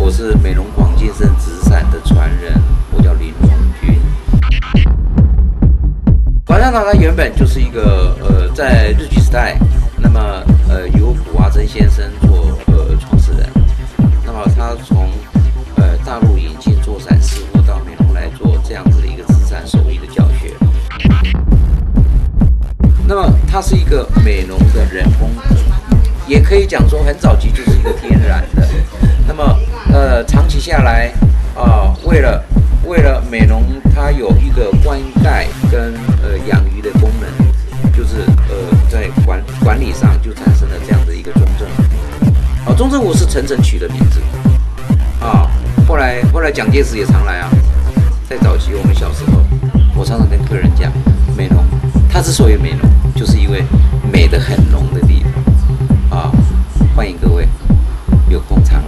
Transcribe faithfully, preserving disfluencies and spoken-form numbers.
我是美容广健生纸伞的传人，我叫林荣军。华山堂它原本就是一个呃，在日据时代，那么呃由卜阿珍先生做呃创始人，那么他从呃大陆引进做伞师傅到美容来做这样子的一个纸伞手艺的教学。那么它是一个美容的人工革，也可以讲说很早期就是一个天然的。那么呃长期下来啊、呃，为了为了美容，它有一个灌溉跟呃养鱼的功能，就是呃在管管理上就产生了这样的一个中正湖。啊，中正湖是陈诚取的名字啊。后来后来蒋介石也常来啊。在早期我们小时候，我常常跟客人讲，美浓它之所以美浓，就是因为美得很浓的地方啊。欢迎各位有空常